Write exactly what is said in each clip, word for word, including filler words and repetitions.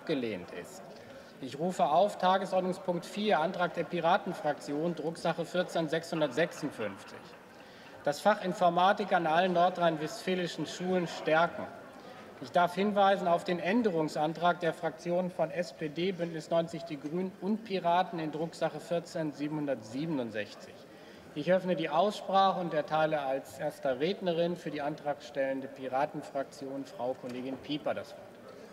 abgelehnt ist. Ich rufe auf Tagesordnungspunkt vier, Antrag der Piratenfraktion, Drucksache vierzehn sechshundertsechsundfünfzig. Das Fach Informatik an allen nordrhein-westfälischen Schulen stärken. Ich darf hinweisen auf den Änderungsantrag der Fraktionen von S P D, Bündnis neunzig Die Grünen und Piraten in Drucksache vierzehn siebenhundertsiebenundsechzig. Ich öffne die Aussprache und erteile als erster Rednerin für die antragstellende Piratenfraktion Frau Kollegin Pieper das Wort.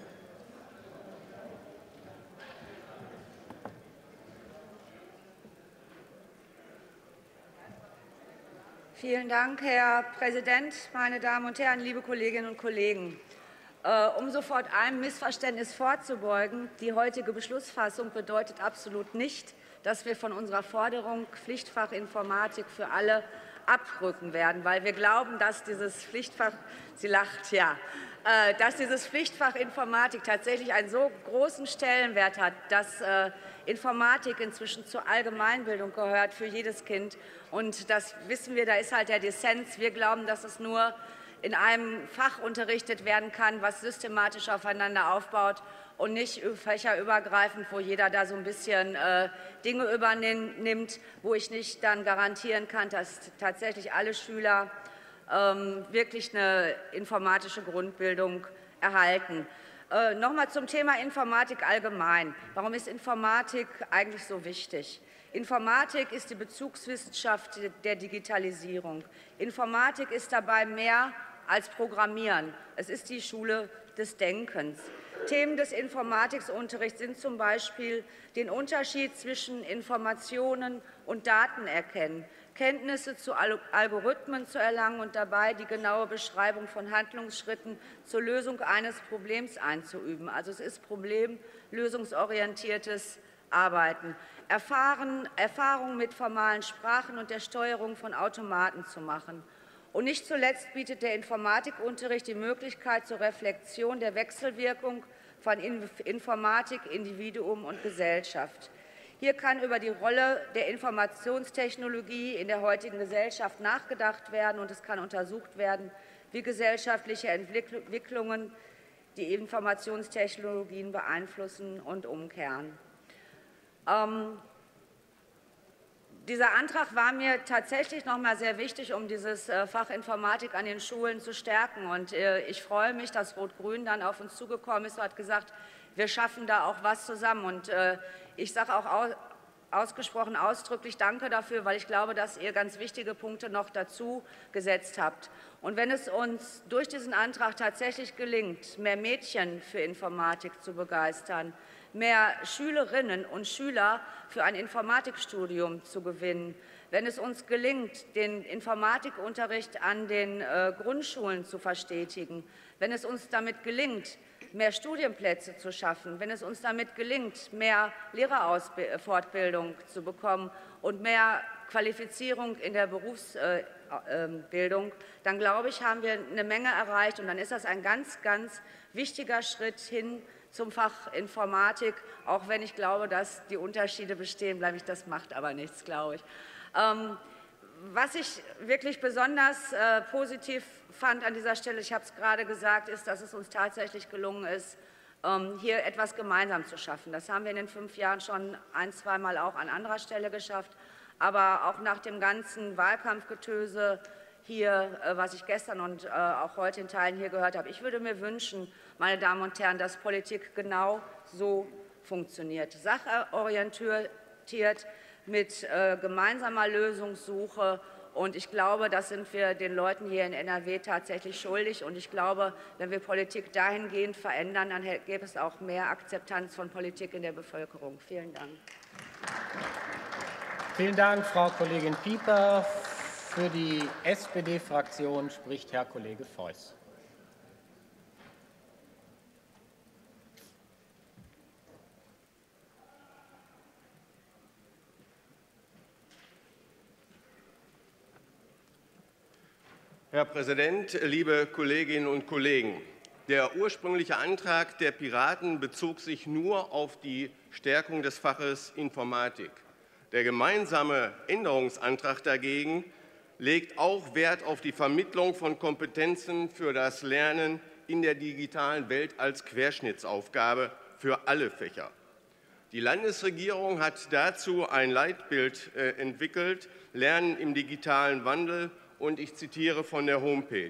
Vielen Dank, Herr Präsident, meine Damen und Herren, liebe Kolleginnen und Kollegen! Um sofort einem Missverständnis vorzubeugen, die heutige Beschlussfassung bedeutet absolut nicht, dass wir von unserer Forderung Pflichtfach Informatik für alle abrücken werden, weil wir glauben, dass dieses Pflichtfach, sie lacht, ja, dass dieses Pflichtfach Informatik tatsächlich einen so großen Stellenwert hat, dass Informatik inzwischen zur Allgemeinbildung gehört für jedes Kind. Und das wissen wir, da ist halt der Dissens. Wir glauben, dass es nur in einem Fach unterrichtet werden kann, was systematisch aufeinander aufbaut und nicht fächerübergreifend, wo jeder da so ein bisschen äh, Dinge übernimmt, wo ich nicht dann garantieren kann, dass tatsächlich alle Schüler ähm, wirklich eine informatische Grundbildung erhalten. Äh, noch mal zum Thema Informatik allgemein. Warum ist Informatik eigentlich so wichtig? Informatik ist die Bezugswissenschaft der Digitalisierung. Informatik ist dabei mehr als Programmieren. Es ist die Schule des Denkens. Themen des Informatikunterrichts sind zum Beispiel den Unterschied zwischen Informationen und Daten erkennen, Kenntnisse zu Algorithmen zu erlangen und dabei die genaue Beschreibung von Handlungsschritten zur Lösung eines Problems einzuüben. Also es ist problemlösungsorientiertes Arbeiten. Erfahren, Erfahrung mit formalen Sprachen und der Steuerung von Automaten zu machen. Und nicht zuletzt bietet der Informatikunterricht die Möglichkeit zur Reflexion der Wechselwirkung von Informatik, Individuum und Gesellschaft. Hier kann über die Rolle der Informationstechnologie in der heutigen Gesellschaft nachgedacht werden, und es kann untersucht werden, wie gesellschaftliche Entwicklungen die Informationstechnologien beeinflussen und umkehren. Ähm, Dieser Antrag war mir tatsächlich noch mal sehr wichtig, um dieses Fach Informatik an den Schulen zu stärken. Und ich freue mich, dass Rot-Grün dann auf uns zugekommen ist und hat gesagt, wir schaffen da auch was zusammen. Und ich sage auch ausgesprochen ausdrücklich Danke dafür, weil ich glaube, dass ihr ganz wichtige Punkte noch dazu gesetzt habt. Und wenn es uns durch diesen Antrag tatsächlich gelingt, mehr Mädchen für Informatik zu begeistern, mehr Schülerinnen und Schüler für ein Informatikstudium zu gewinnen, wenn es uns gelingt, den Informatikunterricht an den äh, Grundschulen zu verstetigen, wenn es uns damit gelingt, mehr Studienplätze zu schaffen, wenn es uns damit gelingt, mehr Lehrerfortbildung zu bekommen und mehr Qualifizierung in der Berufsbildung, dann glaube ich, haben wir eine Menge erreicht, und dann ist das ein ganz, ganz wichtiger Schritt hin zum Fach Informatik, auch wenn ich glaube, dass die Unterschiede bestehen bleiben. Das macht aber nichts, glaube ich. Ähm, was ich wirklich besonders äh, positiv fand an dieser Stelle, ich habe es gerade gesagt, ist, dass es uns tatsächlich gelungen ist, ähm, hier etwas gemeinsam zu schaffen. Das haben wir in den fünf Jahren schon ein-, zweimal auch an anderer Stelle geschafft. Aber auch nach dem ganzen Wahlkampfgetöse hier, was ich gestern und auch heute in Teilen hier gehört habe. Ich würde mir wünschen, meine Damen und Herren, dass Politik genau so funktioniert. Sachorientiert, mit gemeinsamer Lösungssuche. Und ich glaube, das sind wir den Leuten hier in N R W tatsächlich schuldig. Und ich glaube, wenn wir Politik dahingehend verändern, dann gäbe es auch mehr Akzeptanz von Politik in der Bevölkerung. Vielen Dank. Vielen Dank, Frau Kollegin Pieper. Für die S P D-Fraktion spricht Herr Kollege Feuß. Herr Präsident, liebe Kolleginnen und Kollegen! Der ursprüngliche Antrag der Piraten bezog sich nur auf die Stärkung des Faches Informatik. Der gemeinsame Änderungsantrag dagegen legt auch Wert auf die Vermittlung von Kompetenzen für das Lernen in der digitalen Welt als Querschnittsaufgabe für alle Fächer. Die Landesregierung hat dazu ein Leitbild äh, entwickelt, Lernen im digitalen Wandel, und ich zitiere von der Homepage.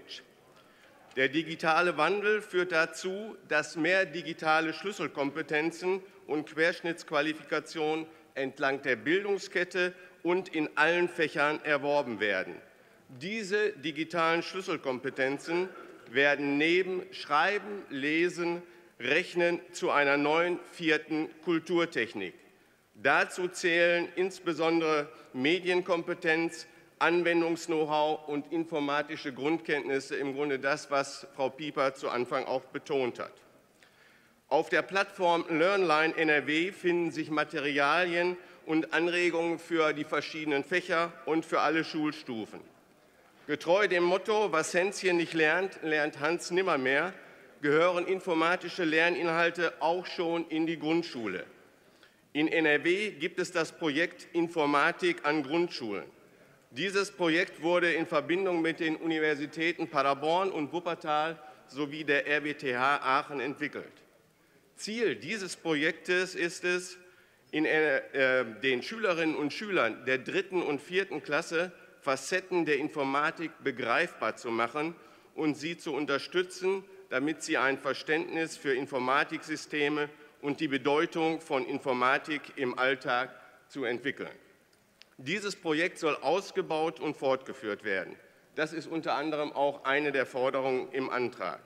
Der digitale Wandel führt dazu, dass mehr digitale Schlüsselkompetenzen und Querschnittsqualifikationen entlang der Bildungskette und in allen Fächern erworben werden. Diese digitalen Schlüsselkompetenzen werden neben Schreiben, Lesen, Rechnen zu einer neuen vierten Kulturtechnik. Dazu zählen insbesondere Medienkompetenz, Anwendungs-Know-how und informatische Grundkenntnisse, im Grunde das, was Frau Pieper zu Anfang auch betont hat. Auf der Plattform LearnLine N R W finden sich Materialien und Anregungen für die verschiedenen Fächer und für alle Schulstufen. Getreu dem Motto, was Hänschen nicht lernt, lernt Hans nimmermehr, gehören informatische Lerninhalte auch schon in die Grundschule. In N R W gibt es das Projekt Informatik an Grundschulen. Dieses Projekt wurde in Verbindung mit den Universitäten Paderborn und Wuppertal sowie der R W T H Aachen entwickelt. Ziel dieses Projektes ist es, in, äh, den Schülerinnen und Schülern der dritten und vierten Klasse Facetten der Informatik begreifbar zu machen und sie zu unterstützen, damit sie ein Verständnis für Informatiksysteme und die Bedeutung von Informatik im Alltag zu entwickeln. Dieses Projekt soll ausgebaut und fortgeführt werden. Das ist unter anderem auch eine der Forderungen im Antrag.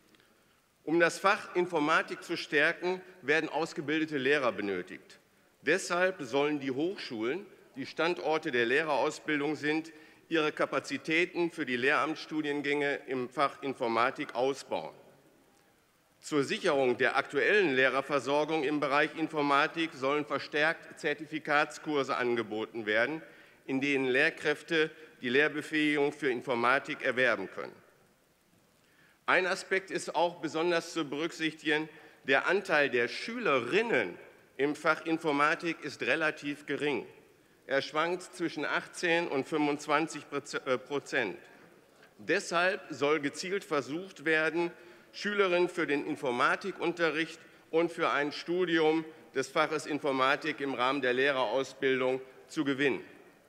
Um das Fach Informatik zu stärken, werden ausgebildete Lehrer benötigt. Deshalb sollen die Hochschulen, die Standorte der Lehrerausbildung sind, ihre Kapazitäten für die Lehramtsstudiengänge im Fach Informatik ausbauen. Zur Sicherung der aktuellen Lehrerversorgung im Bereich Informatik sollen verstärkt Zertifikatskurse angeboten werden, in denen Lehrkräfte die Lehrbefähigung für Informatik erwerben können. Ein Aspekt ist auch besonders zu berücksichtigen: Der Anteil der Schülerinnen im Fach Informatik ist relativ gering. Er schwankt zwischen achtzehn und fünfundzwanzig Prozent. Deshalb soll gezielt versucht werden, Schülerinnen für den Informatikunterricht und für ein Studium des Faches Informatik im Rahmen der Lehrerausbildung zu gewinnen.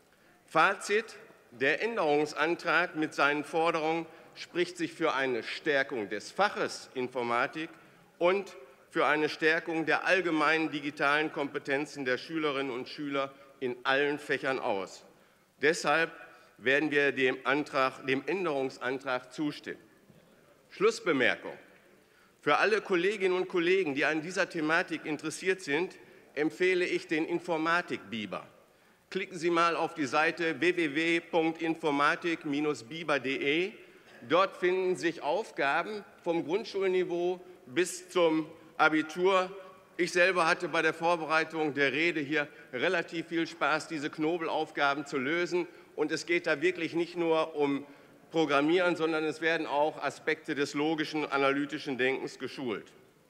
Fazit: Der Änderungsantrag mit seinen Forderungen spricht sich für eine Stärkung des Faches Informatik und für eine Stärkung der allgemeinen digitalen Kompetenzen der Schülerinnen und Schüler in allen Fächern aus. Deshalb werden wir dem, Antrag, dem Änderungsantrag zustimmen. Schlussbemerkung: Für alle Kolleginnen und Kollegen, die an dieser Thematik interessiert sind, empfehle ich den Informatik-Biber. Klicken Sie mal auf die Seite w w w punkt informatik Bindestrich biber punkt de. Dort finden sich Aufgaben vom Grundschulniveau bis zum Abitur. Ich selber hatte bei der Vorbereitung der Rede hier relativ viel Spaß, diese Knobelaufgaben zu lösen. Und es geht da wirklich nicht nur um Programmieren, sondern es werden auch Aspekte des logischen, analytischen Denkens geschult.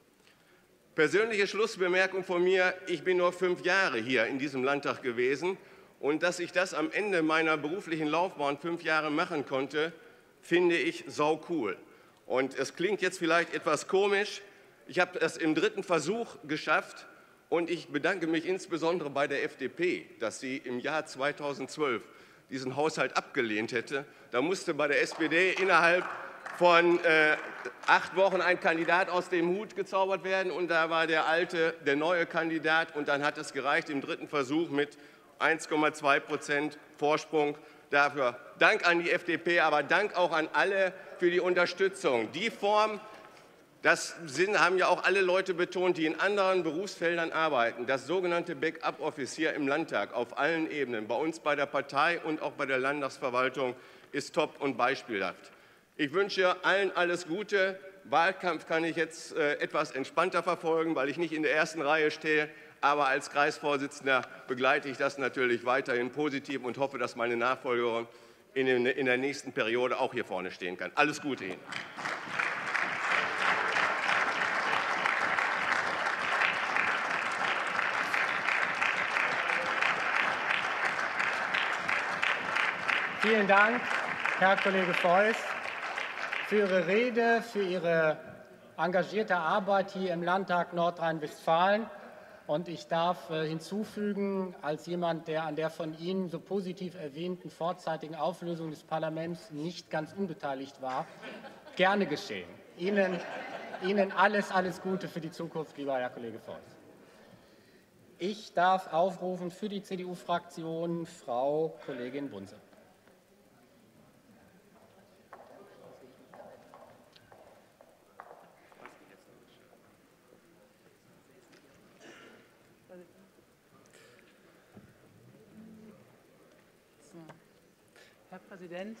Persönliche Schlussbemerkung von mir: Ich bin nur fünf Jahre hier in diesem Landtag gewesen, und dass ich das am Ende meiner beruflichen Laufbahn fünf Jahre machen konnte, finde ich saucool. Und es klingt jetzt vielleicht etwas komisch: Ich habe das im dritten Versuch geschafft, und ich bedanke mich insbesondere bei der F D P, dass sie im Jahr zweitausendzwölf diesen Haushalt abgelehnt hätte. Da musste bei der S P D innerhalb von äh, acht Wochen ein Kandidat aus dem Hut gezaubert werden, und da war der alte, der neue Kandidat, und dann hat es gereicht im dritten Versuch mit eins Komma zwei Prozent Vorsprung. Dafür Dank an die F D P, aber Dank auch an alle für die Unterstützung. Die Form, das sind, haben ja auch alle Leute betont, die in anderen Berufsfeldern arbeiten, das sogenannte Backup-Office hier im Landtag auf allen Ebenen, bei uns bei der Partei und auch bei der Landtagsverwaltung, ist top und beispielhaft. Ich wünsche allen alles Gute. Wahlkampf kann ich jetzt äh, etwas entspannter verfolgen, weil ich nicht in der ersten Reihe stehe. Aber als Kreisvorsitzender begleite ich das natürlich weiterhin positiv und hoffe, dass meine Nachfolgerin in, den, in der nächsten Periode auch hier vorne stehen kann. Alles Gute Ihnen. Vielen Dank, Herr Kollege Feuß, für Ihre Rede, für Ihre engagierte Arbeit hier im Landtag Nordrhein-Westfalen. Und ich darf hinzufügen, als jemand, der an der von Ihnen so positiv erwähnten vorzeitigen Auflösung des Parlaments nicht ganz unbeteiligt war, gerne geschehen. Ihnen, Ihnen alles, alles Gute für die Zukunft, lieber Herr Kollege Voß. Ich darf aufrufen für die C D U-Fraktion Frau Kollegin Bunse. Herr Präsident!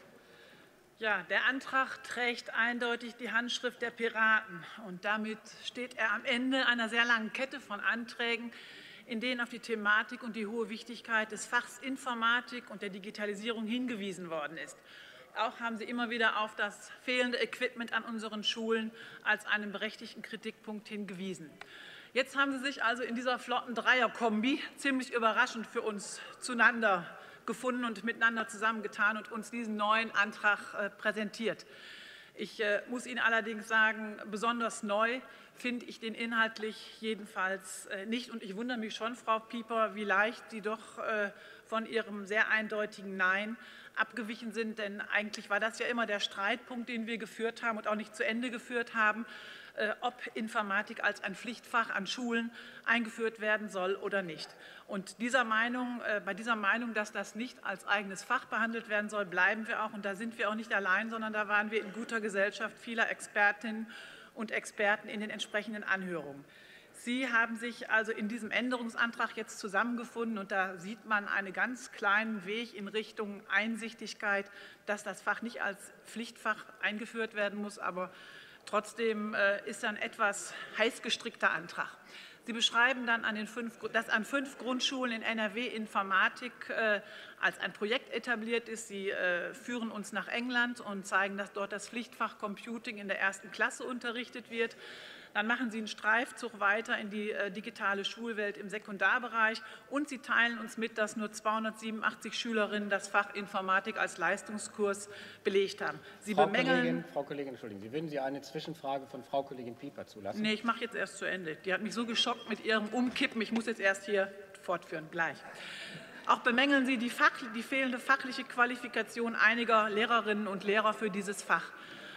Ja, der Antrag trägt eindeutig die Handschrift der Piraten. Und damit steht er am Ende einer sehr langen Kette von Anträgen, in denen auf die Thematik und die hohe Wichtigkeit des Fachs Informatik und der Digitalisierung hingewiesen worden ist. Auch haben Sie immer wieder auf das fehlende Equipment an unseren Schulen als einen berechtigten Kritikpunkt hingewiesen. Jetzt haben Sie sich also in dieser flotten Dreierkombi ziemlich überraschend für uns zueinander gefunden und miteinander zusammengetan und uns diesen neuen Antrag äh, präsentiert. Ich äh, muss Ihnen allerdings sagen, besonders neu finde ich den inhaltlich jedenfalls äh, nicht. Und ich wundere mich schon, Frau Pieper, wie leicht Sie doch äh, von Ihrem sehr eindeutigen Nein abgewichen sind. Denn eigentlich war das ja immer der Streitpunkt, den wir geführt haben und auch nicht zu Ende geführt haben, ob Informatik als ein Pflichtfach an Schulen eingeführt werden soll oder nicht. Und dieser Meinung, bei dieser Meinung, dass das nicht als eigenes Fach behandelt werden soll, bleiben wir auch. Und da sind wir auch nicht allein, sondern da waren wir in guter Gesellschaft vieler Expertinnen und Experten in den entsprechenden Anhörungen. Sie haben sich also in diesem Änderungsantrag jetzt zusammengefunden, und da sieht man einen ganz kleinen Weg in Richtung Einsichtigkeit, dass das Fach nicht als Pflichtfach eingeführt werden muss, aber trotzdem ist er ein etwas heiß gestrickter Antrag. Sie beschreiben dann, an den fünf, dass an fünf Grundschulen in N R W Informatik äh, als ein Projekt etabliert ist. Sie äh, führen uns nach England und zeigen, dass dort das Pflichtfach Computing in der ersten Klasse unterrichtet wird. Dann machen Sie einen Streifzug weiter in die äh, digitale Schulwelt im Sekundarbereich, und Sie teilen uns mit, dass nur zweihundertsiebenundachtzig Schülerinnen das Fach Informatik als Leistungskurs belegt haben. Sie Frau bemängeln, Kollegin, Frau Kollegin, Entschuldigen Sie, würden Sie eine Zwischenfrage von Frau Kollegin Pieper zulassen? Nee, ich mache jetzt erst zu Ende. Die hat mich so geschockt mit ihrem Umkippen. Ich muss jetzt erst hier fortführen. Gleich. Auch bemängeln Sie die, Fach, die fehlende fachliche Qualifikation einiger Lehrerinnen und Lehrer für dieses Fach.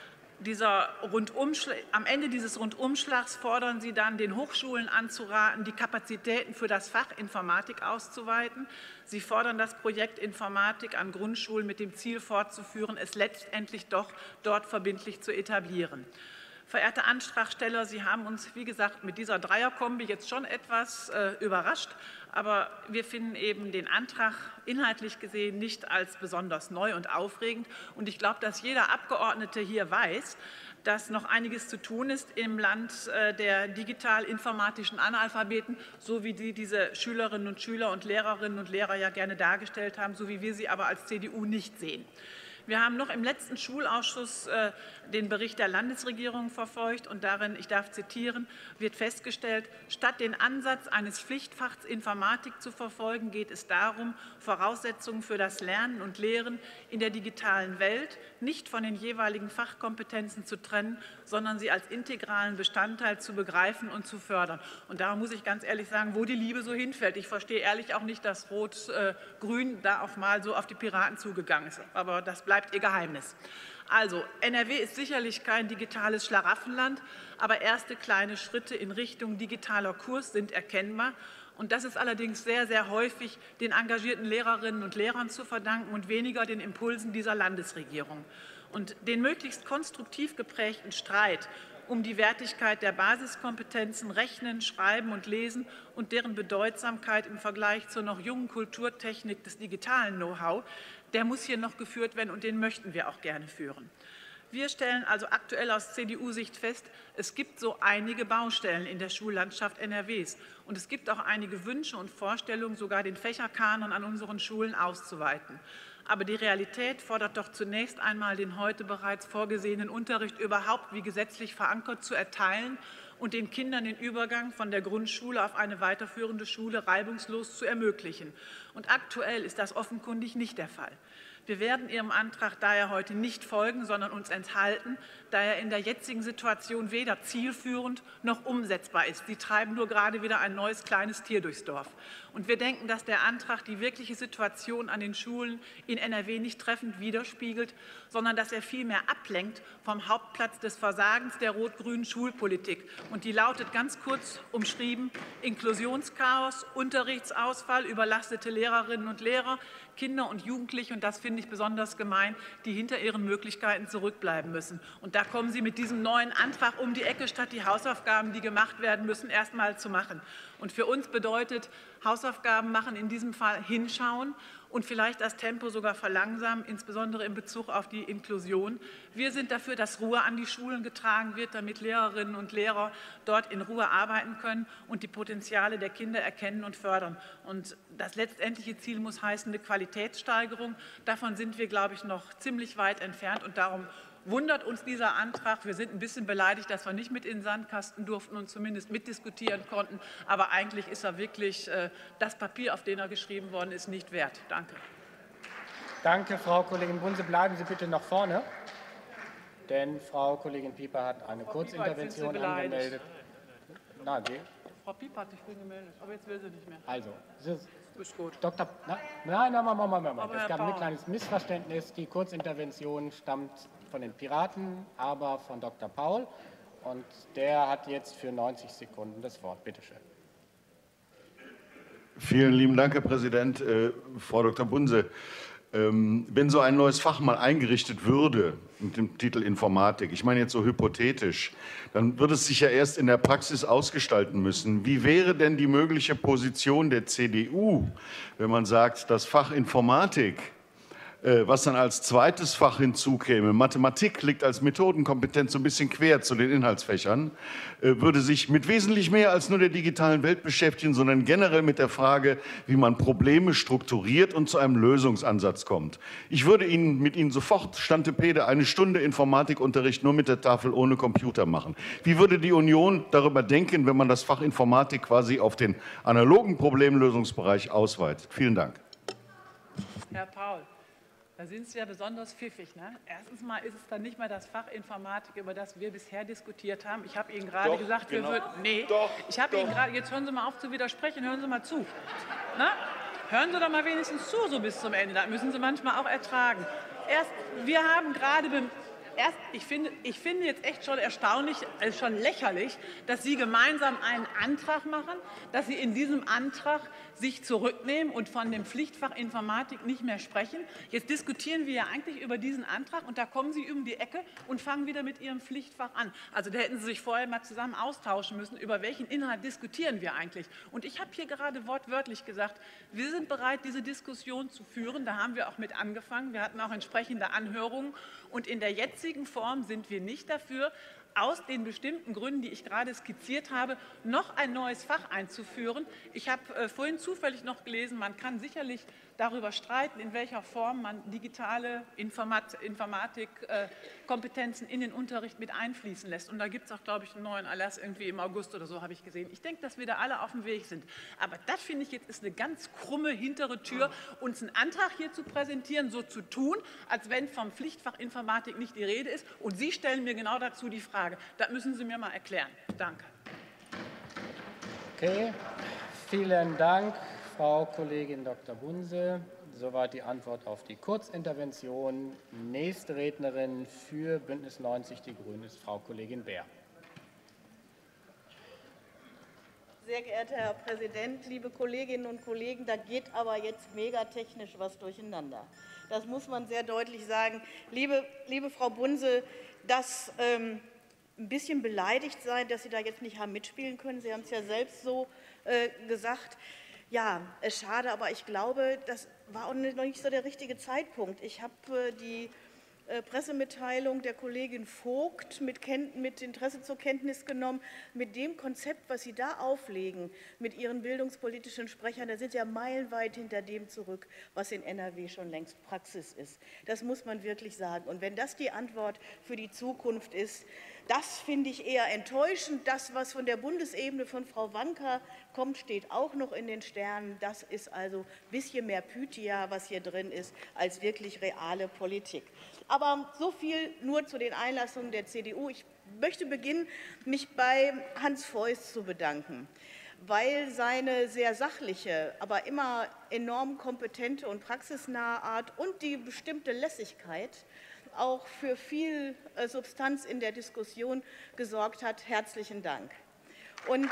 Dieser am Ende dieses Rundumschlags fordern Sie dann, den Hochschulen anzuraten, die Kapazitäten für das Fach Informatik auszuweiten. Sie fordern das Projekt Informatik an Grundschulen mit dem Ziel fortzuführen, es letztendlich doch dort verbindlich zu etablieren. Verehrte Antragsteller, Sie haben uns, wie gesagt, mit dieser Dreierkombi jetzt schon etwas äh, überrascht. Aber wir finden eben den Antrag inhaltlich gesehen nicht als besonders neu und aufregend. Und ich glaube, dass jeder Abgeordnete hier weiß, dass noch einiges zu tun ist im Land der digital-informatischen Analphabeten, so wie die diese Schülerinnen und Schüler und Lehrerinnen und Lehrer ja gerne dargestellt haben, so wie wir sie aber als C D U nicht sehen. Wir haben noch im letzten Schulausschuss äh, den Bericht der Landesregierung verfolgt, und darin, ich darf zitieren, wird festgestellt, statt den Ansatz eines Pflichtfachs Informatik zu verfolgen, geht es darum, Voraussetzungen für das Lernen und Lehren in der digitalen Welt nicht von den jeweiligen Fachkompetenzen zu trennen, sondern sie als integralen Bestandteil zu begreifen und zu fördern. Und da muss ich ganz ehrlich sagen, wo die Liebe so hinfällt. Ich verstehe ehrlich auch nicht, dass Rot-Grün da auch mal so auf die Piraten zugegangen ist. Aber das bleibt ihr Geheimnis. Also, N R W ist sicherlich kein digitales Schlaraffenland, aber erste kleine Schritte in Richtung digitaler Kurs sind erkennbar. Und das ist allerdings sehr, sehr häufig den engagierten Lehrerinnen und Lehrern zu verdanken und weniger den Impulsen dieser Landesregierung. Und den möglichst konstruktiv geprägten Streit um die Wertigkeit der Basiskompetenzen Rechnen, Schreiben und Lesen und deren Bedeutsamkeit im Vergleich zur noch jungen Kulturtechnik des digitalen Know-how, der muss hier noch geführt werden, und den möchten wir auch gerne führen. Wir stellen also aktuell aus C D U-Sicht fest, es gibt so einige Baustellen in der Schullandschaft N R Ws. Und es gibt auch einige Wünsche und Vorstellungen, sogar den Fächerkanon an unseren Schulen auszuweiten. Aber die Realität fordert doch zunächst einmal, den heute bereits vorgesehenen Unterricht überhaupt wie gesetzlich verankert zu erteilen und den Kindern den Übergang von der Grundschule auf eine weiterführende Schule reibungslos zu ermöglichen. Und aktuell ist das offenkundig nicht der Fall. Wir werden Ihrem Antrag daher heute nicht folgen, sondern uns enthalten, da er in der jetzigen Situation weder zielführend noch umsetzbar ist. Sie treiben nur gerade wieder ein neues kleines Tier durchs Dorf. Und wir denken, dass der Antrag die wirkliche Situation an den Schulen in N R W nicht treffend widerspiegelt, sondern dass er vielmehr ablenkt vom Hauptplatz des Versagens der rot-grünen Schulpolitik. Und die lautet ganz kurz umschrieben: Inklusionschaos, Unterrichtsausfall, überlastete Lehrerinnen und Lehrer, Kinder und Jugendliche, und das finde ich besonders gemein, die hinter ihren Möglichkeiten zurückbleiben müssen. Und da kommen Sie mit diesem neuen Antrag um die Ecke, statt die Hausaufgaben, die gemacht werden müssen, erst mal zu machen. Und für uns bedeutet Hausaufgaben machen in diesem Fall hinschauen und vielleicht das Tempo sogar verlangsamen, insbesondere in Bezug auf die Inklusion. Wir sind dafür, dass Ruhe an die Schulen getragen wird, damit Lehrerinnen und Lehrer dort in Ruhe arbeiten können und die Potenziale der Kinder erkennen und fördern. Und das letztendliche Ziel muss heißen eine Qualitätssteigerung. Davon sind wir, glaube ich, noch ziemlich weit entfernt, und darum wundert uns dieser Antrag. Wir sind ein bisschen beleidigt, dass wir nicht mit in den Sandkasten durften und zumindest mitdiskutieren konnten. Aber eigentlich ist er wirklich äh, das Papier, auf dem er geschrieben worden ist, nicht wert. Danke. Danke, Frau Kollegin Bunse. Bleiben Sie bitte noch vorne, denn Frau Kollegin Pieper hat eine Frau Kurzintervention Pieper, angemeldet. Na, die? Frau Pieper hat sich vorhin gemeldet, aber jetzt will sie nicht mehr. Also, Sie, Ist gut. Doktor Na, nein, nein, Moment, Moment, Moment. Aber Es Herr gab ein Paul. kleines Missverständnis. Die Kurzintervention stammt von den Piraten, aber von Doktor Paul. Und der hat jetzt für neunzig Sekunden das Wort. Bitte schön. Vielen lieben Dank, Herr Präsident. Äh, Frau Doktor Bunse, ähm, wenn so ein neues Fach mal eingerichtet würde mit dem Titel Informatik, ich meine jetzt so hypothetisch, dann würde es sich ja erst in der Praxis ausgestalten müssen. Wie wäre denn die mögliche Position der C D U, wenn man sagt, das Fach Informatik, was dann als zweites Fach hinzukäme, Mathematik liegt als Methodenkompetenz so ein bisschen quer zu den Inhaltsfächern, würde sich mit wesentlich mehr als nur der digitalen Welt beschäftigen, sondern generell mit der Frage, wie man Probleme strukturiert und zu einem Lösungsansatz kommt. Ich würde Ihnen mit Ihnen sofort, Stantepede, eine Stunde Informatikunterricht nur mit der Tafel ohne Computer machen. Wie würde die Union darüber denken, wenn man das Fach Informatik quasi auf den analogen Problemlösungsbereich ausweitet? Vielen Dank. Herr Paul, da sind Sie ja besonders pfiffig. Ne? Erstens mal ist es dann nicht mehr das Fach Informatik, über das wir bisher diskutiert haben. Ich habe Ihnen gerade Doch, gesagt, genau. wir würden. Nee, Doch, ich habe doch. Ihnen gerade. Jetzt hören Sie mal auf zu widersprechen, hören Sie mal zu. Na? Hören Sie doch mal wenigstens zu, so bis zum Ende. Das müssen Sie manchmal auch ertragen. Erst, wir haben gerade. Erst, ich, finde, ich finde jetzt echt schon erstaunlich, äh, schon lächerlich, dass Sie gemeinsam einen Antrag machen, dass Sie in diesem Antrag sich zurücknehmen und von dem Pflichtfach Informatik nicht mehr sprechen. Jetzt diskutieren wir ja eigentlich über diesen Antrag, und da kommen Sie um die Ecke und fangen wieder mit Ihrem Pflichtfach an. Also da hätten Sie sich vorher mal zusammen austauschen müssen, über welchen Inhalt diskutieren wir eigentlich. Und ich habe hier gerade wortwörtlich gesagt, wir sind bereit, diese Diskussion zu führen. Da haben wir auch mit angefangen. Wir hatten auch entsprechende Anhörungen. Und in der jetzigen Form sind wir nicht dafür, aus den bestimmten Gründen, die ich gerade skizziert habe, noch ein neues Fach einzuführen. Ich habe äh, vorhin zufällig noch gelesen, man kann sicherlich darüber streiten, in welcher Form man digitale Informat Informatikkompetenzen äh, in den Unterricht mit einfließen lässt. Und da gibt es auch, glaube ich, einen neuen Erlass irgendwie im August oder so, habe ich gesehen. Ich denke, dass wir da alle auf dem Weg sind. Aber das, finde ich, jetzt ist eine ganz krumme hintere Tür, uns einen Antrag hier zu präsentieren, so zu tun, als wenn vom Pflichtfach Informatik nicht die Rede ist. Und Sie stellen mir genau dazu die Frage. Das müssen Sie mir mal erklären. Danke. Okay, vielen Dank, Frau Kollegin Doktor Bunse. Soweit die Antwort auf die Kurzintervention. Nächste Rednerin für Bündnis neunzig Die Grünen ist Frau Kollegin Beer. Sehr geehrter Herr Präsident, liebe Kolleginnen und Kollegen, da geht aber jetzt megatechnisch was durcheinander. Das muss man sehr deutlich sagen. Liebe, liebe Frau Bunse, das ähm, ein bisschen beleidigt sein, dass Sie da jetzt nicht haben mitspielen können. Sie haben es ja selbst so äh, gesagt. Ja, äh, schade, aber ich glaube, das war auch noch nicht so der richtige Zeitpunkt. Ich habe äh, die äh, Pressemitteilung der Kollegin Vogt mit, mit Interesse zur Kenntnis genommen. Mit dem Konzept, was Sie da auflegen, mit Ihren bildungspolitischen Sprechern, da sind Sie ja meilenweit hinter dem zurück, was in N R W schon längst Praxis ist. Das muss man wirklich sagen. Und wenn das die Antwort für die Zukunft ist, Das finde ich eher enttäuschend. Das, was von der Bundesebene von Frau Wanka kommt, steht auch noch in den Sternen. Das ist also ein bisschen mehr Pythia, was hier drin ist, als wirklich reale Politik. Aber so viel nur zu den Einlassungen der C D U. Ich möchte beginnen, mich bei Hans Feuß zu bedanken, weil seine sehr sachliche, aber immer enorm kompetente und praxisnahe Art und die bestimmte Lässigkeit auch für viel Substanz in der Diskussion gesorgt hat. Herzlichen Dank. Und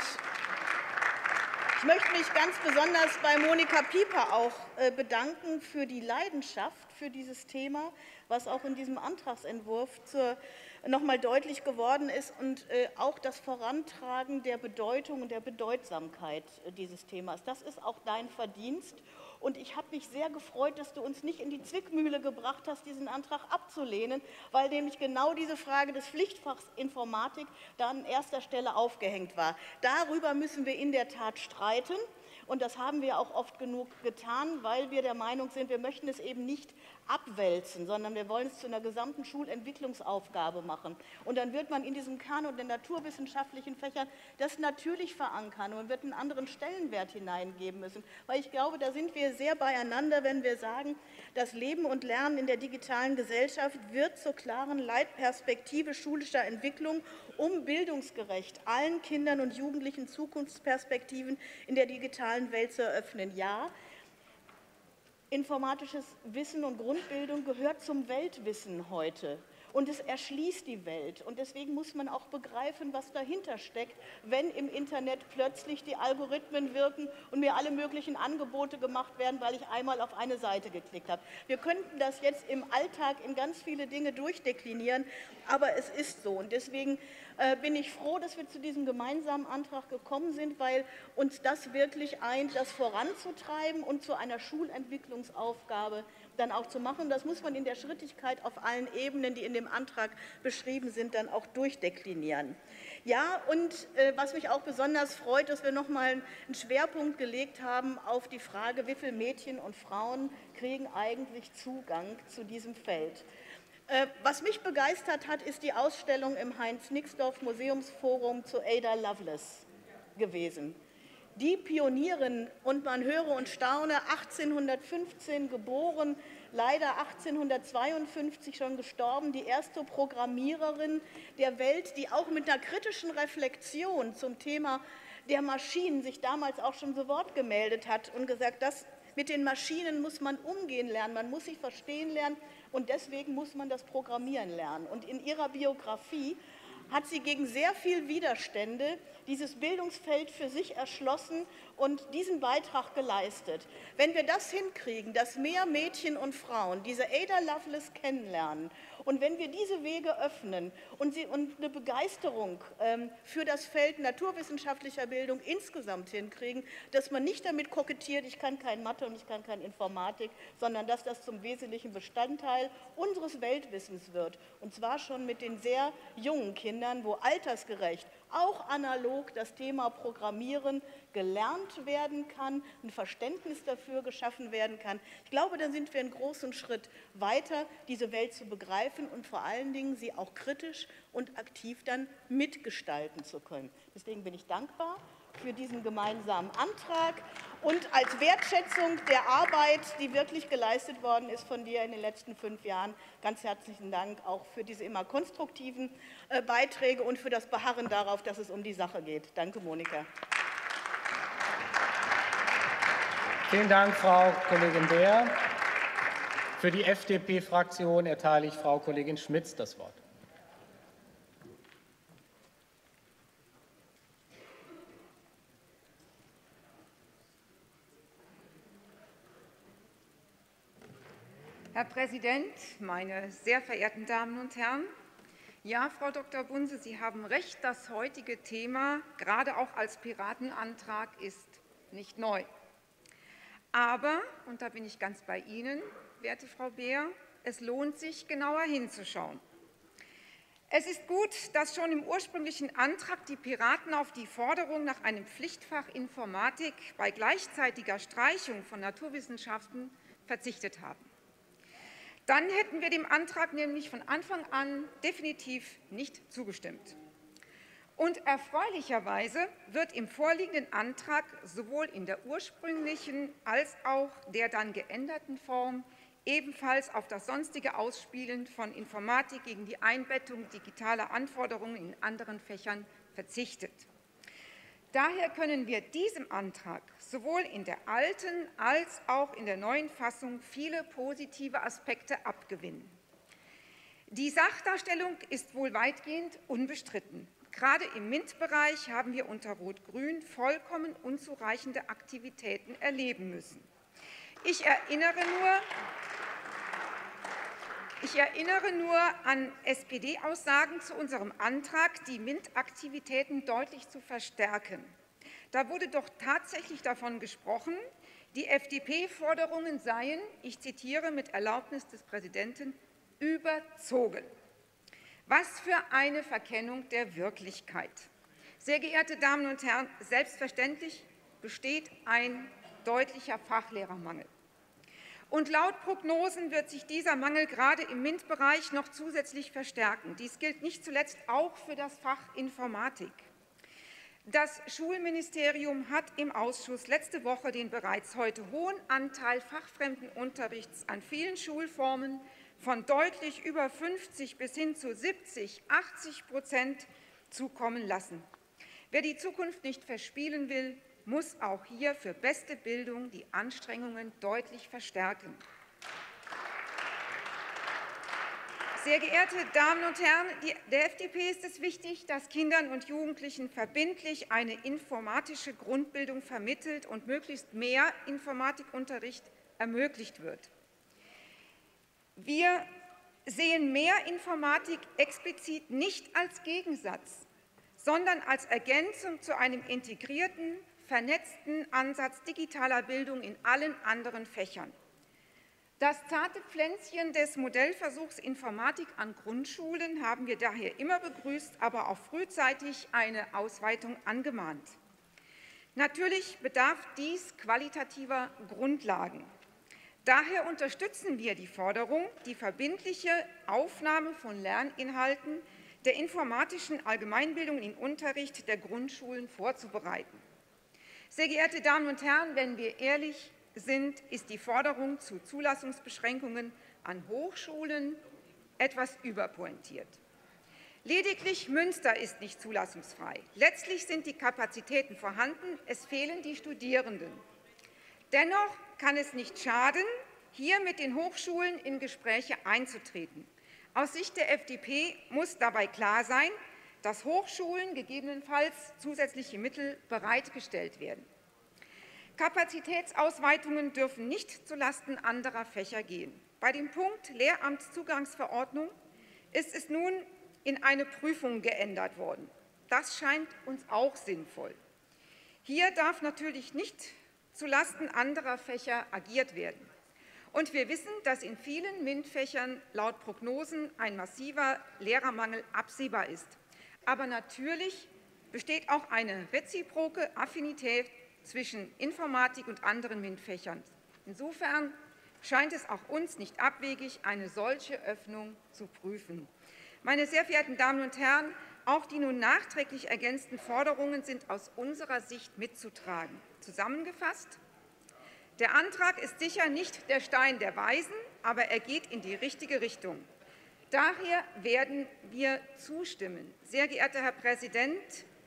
ich möchte mich ganz besonders bei Monika Pieper auch bedanken für die Leidenschaft für dieses Thema, was auch in diesem Antragsentwurf zur, noch mal deutlich geworden ist, und auch das Vorantragen der Bedeutung und der Bedeutsamkeit dieses Themas. Das ist auch dein Verdienst. Und ich habe mich sehr gefreut, dass du uns nicht in die Zwickmühle gebracht hast, diesen Antrag abzulehnen, weil nämlich genau diese Frage des Pflichtfachs Informatik da an erster Stelle aufgehängt war. Darüber müssen wir in der Tat streiten. Und das haben wir auch oft genug getan, weil wir der Meinung sind, wir möchten es eben nicht abwälzen, sondern wir wollen es zu einer gesamten Schulentwicklungsaufgabe machen. Und dann wird man in diesem Kern- und den naturwissenschaftlichen Fächern das natürlich verankern und wird einen anderen Stellenwert hineingeben müssen. Weil ich glaube, da sind wir sehr beieinander, wenn wir sagen, das Leben und Lernen in der digitalen Gesellschaft wird zur klaren Leitperspektive schulischer Entwicklung, um bildungsgerecht allen Kindern und Jugendlichen Zukunftsperspektiven in der digitalen Welt zu eröffnen. Ja, informatisches Wissen und Grundbildung gehört zum Weltwissen heute. Und es erschließt die Welt. Und deswegen muss man auch begreifen, was dahinter steckt, wenn im Internet plötzlich die Algorithmen wirken und mir alle möglichen Angebote gemacht werden, weil ich einmal auf eine Seite geklickt habe. Wir könnten das jetzt im Alltag in ganz viele Dinge durchdeklinieren, aber es ist so. Und deswegen äh, bin ich froh, dass wir zu diesem gemeinsamen Antrag gekommen sind, weil uns das wirklich eint, das voranzutreiben und zu einer Schulentwicklungsaufgabe dann auch zu machen. Das muss man in der Schrittigkeit auf allen Ebenen, die in dem Antrag beschrieben sind, dann auch durchdeklinieren. Ja, und äh, was mich auch besonders freut, dass wir noch mal einen Schwerpunkt gelegt haben auf die Frage, wie viele Mädchen und Frauen kriegen eigentlich Zugang zu diesem Feld. Äh, was mich begeistert hat, ist die Ausstellung im Heinz-Nixdorf-Museumsforum zu Ada Lovelace gewesen. Die Pionierin, und man höre und staune, achtzehnhundertfünfzehn geboren, leider achtzehnhundertzweiundfünfzig schon gestorben, die erste Programmiererin der Welt, die auch mit einer kritischen Reflexion zum Thema der Maschinen sich damals auch schon zu Wort gemeldet hat und gesagt, dass mit den Maschinen muss man umgehen lernen, man muss sie verstehen lernen und deswegen muss man das Programmieren lernen. Und in ihrer Biografie hat sie gegen sehr viel Widerstände dieses Bildungsfeld für sich erschlossen und diesen Beitrag geleistet. Wenn wir das hinkriegen, dass mehr Mädchen und Frauen diese Ada Lovelace kennenlernen und wenn wir diese Wege öffnen und, sie, und eine Begeisterung ähm, für das Feld naturwissenschaftlicher Bildung insgesamt hinkriegen, dass man nicht damit kokettiert, ich kann kein Mathe und ich kann kein Informatik, sondern dass das zum wesentlichen Bestandteil unseres Weltwissens wird. Und zwar schon mit den sehr jungen Kindern, wo altersgerecht, auch analog das Thema Programmieren gelernt werden kann, ein Verständnis dafür geschaffen werden kann. Ich glaube, da sind wir einen großen Schritt weiter, diese Welt zu begreifen und vor allen Dingen sie auch kritisch und aktiv dann mitgestalten zu können. Deswegen bin ich dankbar für diesen gemeinsamen Antrag und als Wertschätzung der Arbeit, die wirklich geleistet worden ist von dir in den letzten fünf Jahren, ganz herzlichen Dank auch für diese immer konstruktiven Beiträge und für das Beharren darauf, dass es um die Sache geht. Danke, Monika. Vielen Dank, Frau Kollegin Beer. Für die F D P-Fraktion erteile ich Frau Kollegin Schmitz das Wort. Herr Präsident, meine sehr verehrten Damen und Herren! Ja, Frau Doktor Bunse, Sie haben recht, das heutige Thema, gerade auch als Piratenantrag, ist nicht neu. Aber, und da bin ich ganz bei Ihnen, werte Frau Beer, es lohnt sich, genauer hinzuschauen. Es ist gut, dass schon im ursprünglichen Antrag die Piraten auf die Forderung nach einem Pflichtfach Informatik bei gleichzeitiger Streichung von Naturwissenschaften verzichtet haben. Dann hätten wir dem Antrag nämlich von Anfang an definitiv nicht zugestimmt. Und erfreulicherweise wird im vorliegenden Antrag sowohl in der ursprünglichen als auch der dann geänderten Form ebenfalls auf das sonstige Ausspielen von Informatik gegen die Einbettung digitaler Anforderungen in anderen Fächern verzichtet. Daher können wir diesem Antrag sowohl in der alten als auch in der neuen Fassung viele positive Aspekte abgewinnen. Die Sachdarstellung ist wohl weitgehend unbestritten. Gerade im MINT-Bereich haben wir unter Rot-Grün vollkommen unzureichende Aktivitäten erleben müssen. Ich erinnere nur, ich erinnere nur an S P D-Aussagen zu unserem Antrag, die MINT-Aktivitäten deutlich zu verstärken. Da wurde doch tatsächlich davon gesprochen, die F D P-Forderungen seien, ich zitiere mit Erlaubnis des Präsidenten, überzogen. Was für eine Verkennung der Wirklichkeit. Sehr geehrte Damen und Herren, selbstverständlich besteht ein deutlicher Fachlehrermangel. Und laut Prognosen wird sich dieser Mangel gerade im MINT-Bereich noch zusätzlich verstärken. Dies gilt nicht zuletzt auch für das Fach Informatik. Das Schulministerium hat im Ausschuss letzte Woche den bereits heute hohen Anteil Fachfremdenunterrichts an vielen Schulformen von deutlich über fünfzig bis hin zu siebzig, achtzig Prozent zukommen lassen. Wer die Zukunft nicht verspielen will, muss auch hier für beste Bildung die Anstrengungen deutlich verstärken. Sehr geehrte Damen und Herren, der F D P ist es wichtig, dass Kindern und Jugendlichen verbindlich eine informatische Grundbildung vermittelt und möglichst mehr Informatikunterricht ermöglicht wird. Wir sehen mehr Informatik explizit nicht als Gegensatz, sondern als Ergänzung zu einem integrierten, vernetzten Ansatz digitaler Bildung in allen anderen Fächern. Das zarte Pflänzchen des Modellversuchs Informatik an Grundschulen haben wir daher immer begrüßt, aber auch frühzeitig eine Ausweitung angemahnt. Natürlich bedarf dies qualitativer Grundlagen. Daher unterstützen wir die Forderung, die verbindliche Aufnahme von Lerninhalten der informatischen Allgemeinbildung in den Unterricht der Grundschulen vorzubereiten. Sehr geehrte Damen und Herren, wenn wir ehrlich sind, ist die Forderung zu Zulassungsbeschränkungen an Hochschulen etwas überpointiert. Lediglich Münster ist nicht zulassungsfrei. Letztlich sind die Kapazitäten vorhanden, es fehlen die Studierenden. Dennoch kann es nicht schaden, hier mit den Hochschulen in Gespräche einzutreten. Aus Sicht der F D P muss dabei klar sein, dass Hochschulen gegebenenfalls zusätzliche Mittel bereitgestellt werden. Kapazitätsausweitungen dürfen nicht zulasten anderer Fächer gehen. Bei dem Punkt Lehramtszugangsverordnung ist es nun in eine Prüfung geändert worden. Das scheint uns auch sinnvoll. Hier darf natürlich nicht zulasten anderer Fächer agiert werden. Und wir wissen, dass in vielen MINT-Fächern laut Prognosen ein massiver Lehrermangel absehbar ist. Aber natürlich besteht auch eine reziproke Affinität zwischen Informatik und anderen MINT-Fächern. Insofern scheint es auch uns nicht abwegig, eine solche Öffnung zu prüfen. Meine sehr verehrten Damen und Herren, auch die nun nachträglich ergänzten Forderungen sind aus unserer Sicht mitzutragen. Zusammengefasst: Der Antrag ist sicher nicht der Stein der Weisen, aber er geht in die richtige Richtung. Daher werden wir zustimmen. Sehr geehrter Herr Präsident,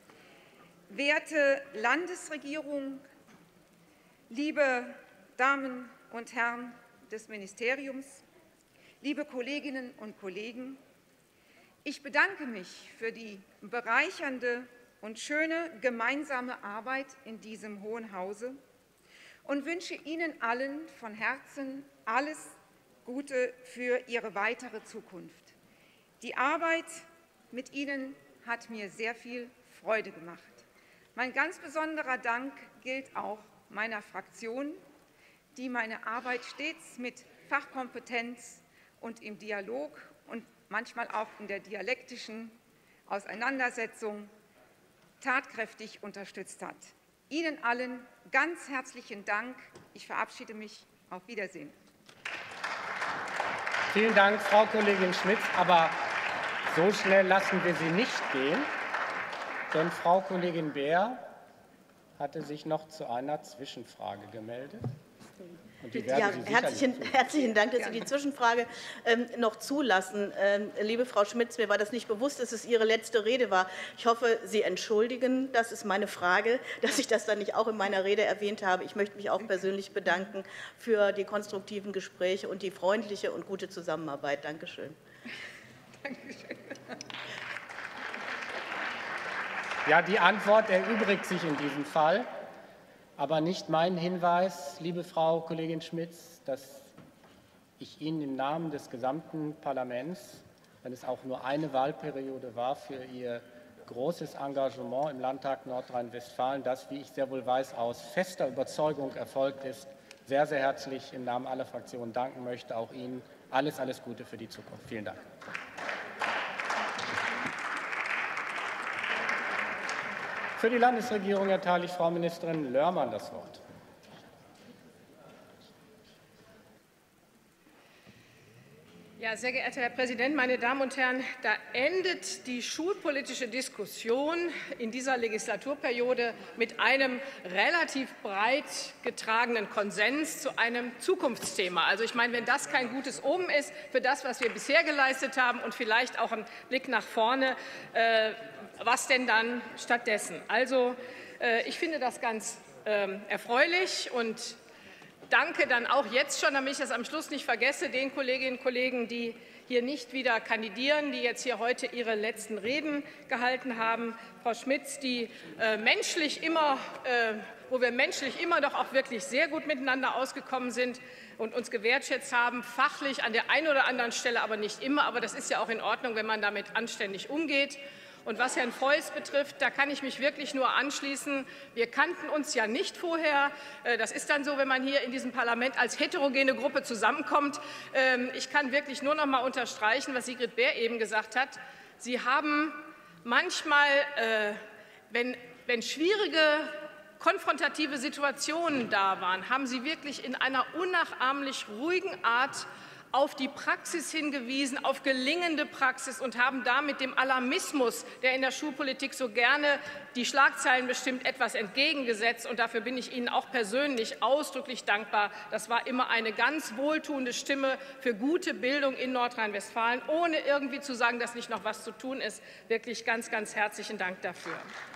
werte Landesregierung, liebe Damen und Herren des Ministeriums, liebe Kolleginnen und Kollegen, ich bedanke mich für die bereichernde und schöne gemeinsame Arbeit in diesem Hohen Hause und wünsche Ihnen allen von Herzen alles Gute für Ihre weitere Zukunft. Die Arbeit mit Ihnen hat mir sehr viel Freude gemacht. Mein ganz besonderer Dank gilt auch meiner Fraktion, die meine Arbeit stets mit Fachkompetenz und im Dialog und manchmal auch in der dialektischen Auseinandersetzung tatkräftig unterstützt hat. Ihnen allen ganz herzlichen Dank. Ich verabschiede mich. Auf Wiedersehen. Vielen Dank, Frau Kollegin Schmitz. Aber so schnell lassen wir Sie nicht gehen, denn Frau Kollegin Beer hatte sich noch zu einer Zwischenfrage gemeldet. Ja, herzlichen, herzlichen Dank, dass Sie die Zwischenfrage ähm, noch zulassen. Ähm, liebe Frau Schmitz, mir war das nicht bewusst, dass es Ihre letzte Rede war. Ich hoffe, Sie entschuldigen, das ist meine Frage, dass ich das dann nicht auch in meiner Rede erwähnt habe. Ich möchte mich auch persönlich bedanken für die konstruktiven Gespräche und die freundliche und gute Zusammenarbeit. Dankeschön. Dankeschön. Ja, die Antwort erübrigt sich in diesem Fall. Aber nicht mein Hinweis, liebe Frau Kollegin Schmitz, dass ich Ihnen im Namen des gesamten Parlaments, wenn es auch nur eine Wahlperiode war, für Ihr großes Engagement im Landtag Nordrhein-Westfalen, das, wie ich sehr wohl weiß, aus fester Überzeugung erfolgt ist, sehr, sehr herzlich im Namen aller Fraktionen danken möchte. Auch Ihnen alles, alles Gute für die Zukunft. Vielen Dank. Für die Landesregierung erteile ich Frau Ministerin Lörmann das Wort. Ja, sehr geehrter Herr Präsident, meine Damen und Herren! Da endet die schulpolitische Diskussion in dieser Legislaturperiode mit einem relativ breit getragenen Konsens zu einem Zukunftsthema. Also ich meine, wenn das kein gutes Omen ist für das, was wir bisher geleistet haben und vielleicht auch ein Blick nach vorne, äh, was denn dann stattdessen? Also äh, ich finde das ganz äh, erfreulich und danke dann auch jetzt schon, damit ich das am Schluss nicht vergesse, den Kolleginnen und Kollegen, die hier nicht wieder kandidieren, die jetzt hier heute ihre letzten Reden gehalten haben. Frau Schmitz, die äh, menschlich immer, äh, wo wir menschlich immer doch auch wirklich sehr gut miteinander ausgekommen sind und uns gewertschätzt haben, fachlich an der einen oder anderen Stelle, aber nicht immer. Aber das ist ja auch in Ordnung, wenn man damit anständig umgeht. Und was Herrn Feuß betrifft, da kann ich mich wirklich nur anschließen. Wir kannten uns ja nicht vorher. Das ist dann so, wenn man hier in diesem Parlament als heterogene Gruppe zusammenkommt. Ich kann wirklich nur noch mal unterstreichen, was Sigrid Beer eben gesagt hat. Sie haben manchmal, wenn, wenn schwierige konfrontative Situationen da waren, haben Sie wirklich in einer unnachahmlich ruhigen Art auf die Praxis hingewiesen, auf gelingende Praxis und haben damit dem Alarmismus, der in der Schulpolitik so gerne die Schlagzeilen bestimmt, etwas entgegengesetzt. Und dafür bin ich Ihnen auch persönlich ausdrücklich dankbar. Das war immer eine ganz wohltuende Stimme für gute Bildung in Nordrhein-Westfalen, ohne irgendwie zu sagen, dass nicht noch was zu tun ist. Wirklich ganz, ganz herzlichen Dank dafür.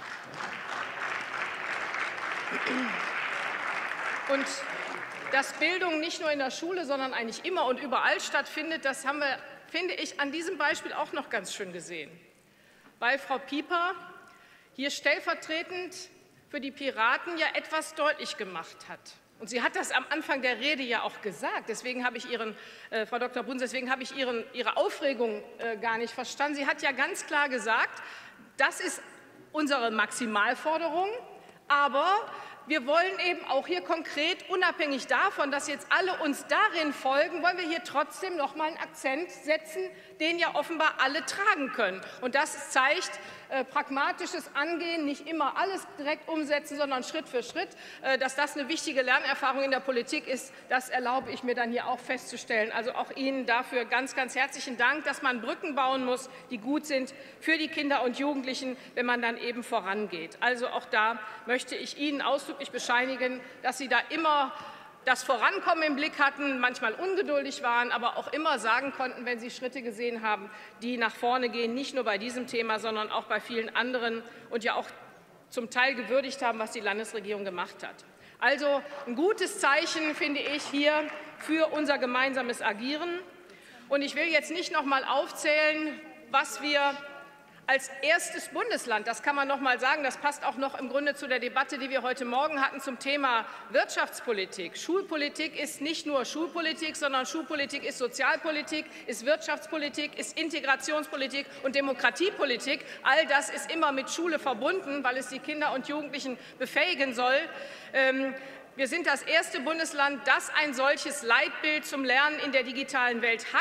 Und dass Bildung nicht nur in der Schule, sondern eigentlich immer und überall stattfindet, das haben wir, finde ich, an diesem Beispiel auch noch ganz schön gesehen. Weil Frau Pieper hier stellvertretend für die Piraten ja etwas deutlich gemacht hat. Und sie hat das am Anfang der Rede ja auch gesagt. Deswegen habe ich Ihren, äh, Frau Doktor Bunse, deswegen habe ich Ihren, Ihre Aufregung äh, gar nicht verstanden. Sie hat ja ganz klar gesagt, das ist unsere Maximalforderung, aber wir wollen eben auch hier konkret, unabhängig davon, dass jetzt alle uns darin folgen, wollen wir hier trotzdem noch mal einen Akzent setzen, den ja offenbar alle tragen können. Und das zeigt äh, pragmatisches Angehen, nicht immer alles direkt umsetzen, sondern Schritt für Schritt. Äh, dass das eine wichtige Lernerfahrung in der Politik ist, das erlaube ich mir dann hier auch festzustellen. Also auch Ihnen dafür ganz, ganz herzlichen Dank, dass man Brücken bauen muss, die gut sind für die Kinder und Jugendlichen, wenn man dann eben vorangeht. Also auch da möchte ich Ihnen ausdrücklich bescheinigen, dass Sie da immer das Vorankommen im Blick hatten, manchmal ungeduldig waren, aber auch immer sagen konnten, wenn Sie Schritte gesehen haben, die nach vorne gehen, nicht nur bei diesem Thema, sondern auch bei vielen anderen und ja auch zum Teil gewürdigt haben, was die Landesregierung gemacht hat. Also ein gutes Zeichen, finde ich, hier für unser gemeinsames Agieren. Und ich will jetzt nicht noch mal aufzählen, was wir als erstes Bundesland, das kann man noch mal sagen, das passt auch noch im Grunde zu der Debatte, die wir heute Morgen hatten zum Thema Wirtschaftspolitik. Schulpolitik ist nicht nur Schulpolitik, sondern Schulpolitik ist Sozialpolitik, ist Wirtschaftspolitik, ist Integrationspolitik und Demokratiepolitik. All das ist immer mit Schule verbunden, weil es die Kinder und Jugendlichen befähigen soll. Wir sind das erste Bundesland, das ein solches Leitbild zum Lernen in der digitalen Welt hat.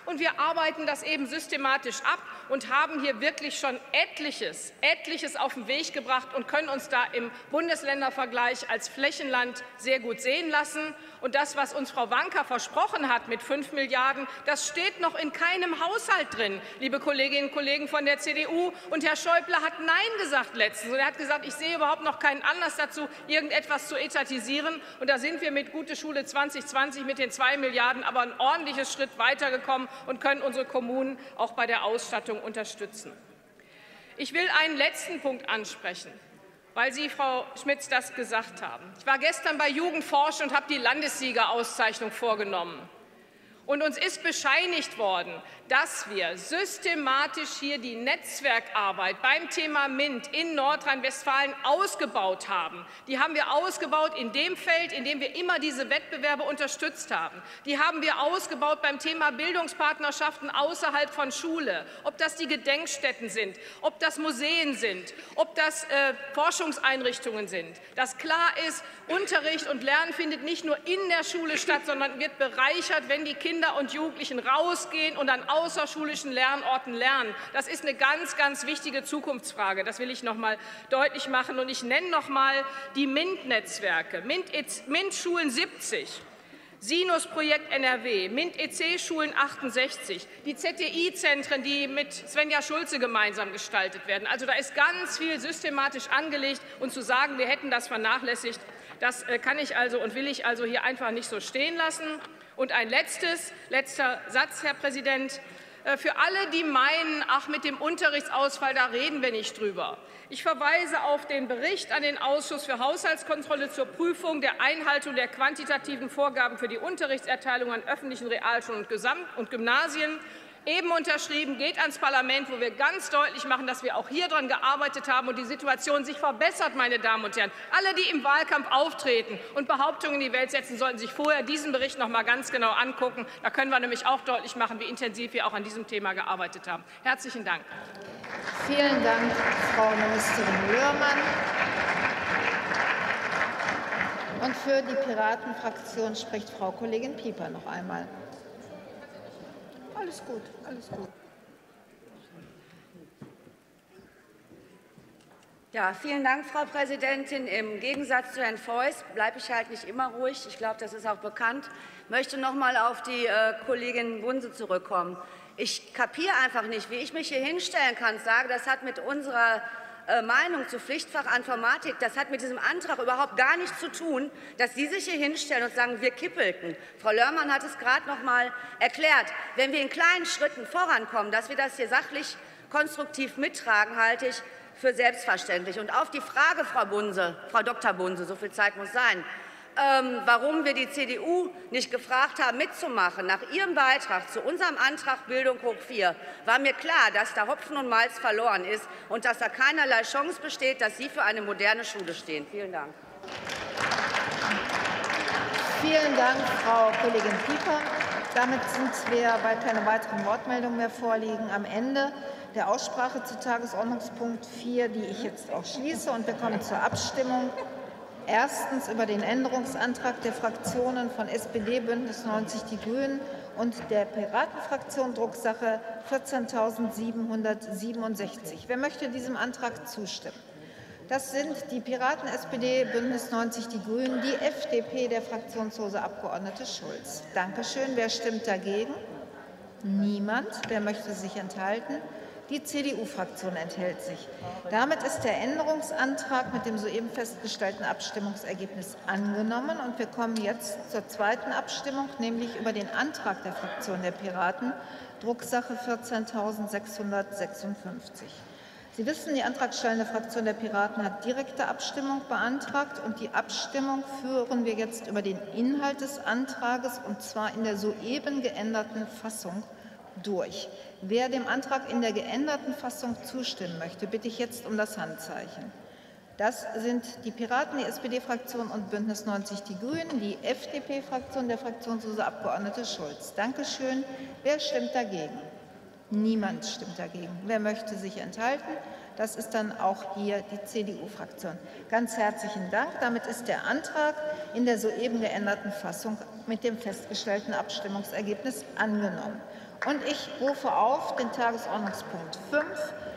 Und wir arbeiten das eben systematisch ab und haben hier wirklich schon etliches, etliches auf den Weg gebracht und können uns da im Bundesländervergleich als Flächenland sehr gut sehen lassen. Und das, was uns Frau Wanka versprochen hat mit fünf Milliarden, das steht noch in keinem Haushalt drin, liebe Kolleginnen und Kollegen von der C D U. Und Herr Schäuble hat Nein gesagt letztens. Und er hat gesagt, ich sehe überhaupt noch keinen Anlass dazu, irgendetwas zu etatisieren. Und da sind wir mit Gute Schule zwanzig zwanzig mit den zwei Milliarden aber ein ordentliches Schritt weitergekommen und können unsere Kommunen auch bei der Ausstattung unterstützen. Ich will einen letzten Punkt ansprechen, weil Sie, Frau Schmitz, das gesagt haben. Ich war gestern bei Jugendforsch und habe die Landessiegerauszeichnung vorgenommen. Und uns ist bescheinigt worden, dass wir systematisch hier die Netzwerkarbeit beim Thema MINT in Nordrhein-Westfalen ausgebaut haben. Die haben wir ausgebaut in dem Feld, in dem wir immer diese Wettbewerbe unterstützt haben. Die haben wir ausgebaut beim Thema Bildungspartnerschaften außerhalb von Schule. Ob das die Gedenkstätten sind, ob das Museen sind, ob das äh, Forschungseinrichtungen sind. Dass klar ist, Unterricht und Lernen findet nicht nur in der Schule statt, sondern wird bereichert, wenn die Kinder und Jugendlichen rausgehen und an außerschulischen Lernorten lernen. Das ist eine ganz, ganz wichtige Zukunftsfrage. Das will ich noch mal deutlich machen. Und ich nenne noch mal die MINT-Netzwerke. MINT-Schulen siebzig. Sinus-Projekt N R W, MINT-E C-Schulen achtundsechzig, die Z T I-Zentren, die mit Svenja Schulze gemeinsam gestaltet werden. Also da ist ganz viel systematisch angelegt. Und zu sagen, wir hätten das vernachlässigt, das kann ich also und will ich also hier einfach nicht so stehen lassen. Und ein letztes, letzter Satz, Herr Präsident. Für alle, die meinen, ach, mit dem Unterrichtsausfall, da reden wir nicht drüber. Ich verweise auf den Bericht an den Ausschuss für Haushaltskontrolle zur Prüfung der Einhaltung der quantitativen Vorgaben für die Unterrichtserteilung an öffentlichen Realschulen und Gesamt- und Gymnasien. Eben unterschrieben, geht ans Parlament, wo wir ganz deutlich machen, dass wir auch hier daran gearbeitet haben und die Situation sich verbessert, meine Damen und Herren. Alle, die im Wahlkampf auftreten und Behauptungen in die Welt setzen, sollten sich vorher diesen Bericht noch mal ganz genau angucken. Da können wir nämlich auch deutlich machen, wie intensiv wir auch an diesem Thema gearbeitet haben. Herzlichen Dank. Vielen Dank, Frau Ministerin Löhrmann. Und für die Piratenfraktion spricht Frau Kollegin Pieper noch einmal. Alles gut, alles gut. Ja, vielen Dank, Frau Präsidentin. Im Gegensatz zu Herrn Feuß bleibe ich halt nicht immer ruhig. Ich glaube, das ist auch bekannt. Ich möchte noch mal auf die äh, Kollegin Bunse zurückkommen. Ich kapiere einfach nicht, wie ich mich hier hinstellen kann und sage, das hat mit unserer Meinung zu Pflichtfach Informatik, das hat mit diesem Antrag überhaupt gar nichts zu tun, dass Sie sich hier hinstellen und sagen, wir kippelten. Frau Löhrmann hat es gerade noch mal erklärt. Wenn wir in kleinen Schritten vorankommen, dass wir das hier sachlich konstruktiv mittragen, halte ich für selbstverständlich. Und auf die Frage, Frau Bunse, Frau Doktor Bunse, so viel Zeit muss sein, ähm, warum wir die C D U nicht gefragt haben, mitzumachen. Nach Ihrem Beitrag zu unserem Antrag Bildung hoch vier war mir klar, dass da Hopfen und Malz verloren ist und dass da keinerlei Chance besteht, dass Sie für eine moderne Schule stehen. Vielen Dank. Vielen Dank, Frau Kollegin Pieper. Damit sind wir, weil keine weiteren Wortmeldungen mehr vorliegen, am Ende der Aussprache zu Tagesordnungspunkt vier, die ich jetzt auch schließe. Und wir kommen zur Abstimmung. Erstens über den Änderungsantrag der Fraktionen von S P D, Bündnis neunzig Die Grünen und der Piratenfraktion, Drucksache vierzehntausendsiebenhundertsiebenundsechzig. Wer möchte diesem Antrag zustimmen? Das sind die Piraten, S P D, Bündnis neunzig Die Grünen, die F D P, der fraktionslose Abgeordnete Schulz. Dankeschön. Wer stimmt dagegen? Niemand. Wer möchte sich enthalten? Die C D U-Fraktion enthält sich. Damit ist der Änderungsantrag mit dem soeben festgestellten Abstimmungsergebnis angenommen. Und wir kommen jetzt zur zweiten Abstimmung, nämlich über den Antrag der Fraktion der Piraten, Drucksache vierzehntausendsechshundertsechsundfünfzig. Sie wissen, die antragstellende Fraktion der Piraten hat direkte Abstimmung beantragt. Und die Abstimmung führen wir jetzt über den Inhalt des Antrages, und zwar in der soeben geänderten Fassung, durch. Wer dem Antrag in der geänderten Fassung zustimmen möchte, bitte ich jetzt um das Handzeichen. Das sind die Piraten, die S P D-Fraktion und Bündnis neunzig Die Grünen, die F D P-Fraktion, der fraktionslose Abgeordnete Schulz. Dankeschön. Wer stimmt dagegen? Niemand stimmt dagegen. Wer möchte sich enthalten? Das ist dann auch hier die C D U-Fraktion. Ganz herzlichen Dank. Damit ist der Antrag in der soeben geänderten Fassung mit dem festgestellten Abstimmungsergebnis angenommen. Und ich rufe auf den Tagesordnungspunkt fünf,